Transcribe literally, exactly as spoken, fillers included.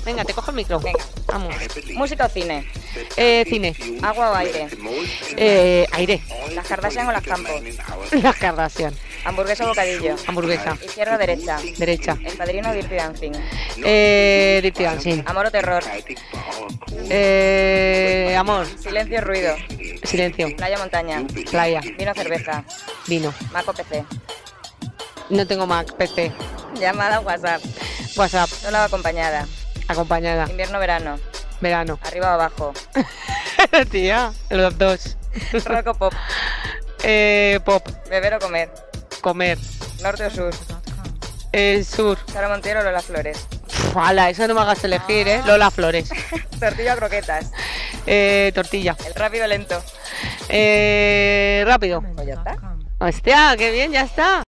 Venga, te cojo el micro. Venga. Vamos. ¿Música o cine? Eh, cine. ¿Agua o aire? Eh, aire. ¿Las Kardashian o las Campos? Las Kardashian. ¿Hamburguesa o bocadillo? Hamburguesa. ¿Izquierda o derecha? Derecha. ¿El Padrino o Dirty Dancing? Eh, Dirty Dancing. ¿Amor o terror? Eh, amor. ¿Silencio o ruido? Silencio. ¿Playa o montaña? Playa. ¿Vino o cerveza? Vino. ¿Mac o P C? No tengo Mac, P C. ¿Llamada o WhatsApp? WhatsApp. ¿Sola o acompañada? Acompañada. ¿Invierno o verano? Verano. ¿Arriba o abajo? Tía, los dos. ¿Rock o pop? Eh, pop. ¿Beber o comer? Comer. ¿Norte o sur? Eh, sur. ¿Sara Montiel o Lola Flores? Ala, eso no me hagas elegir, ¿eh? Lola Flores. ¿Tortilla o croquetas? Eh, tortilla. ¿El rápido o lento? Eh, rápido. Pues ya está. Hostia, qué bien, ya está.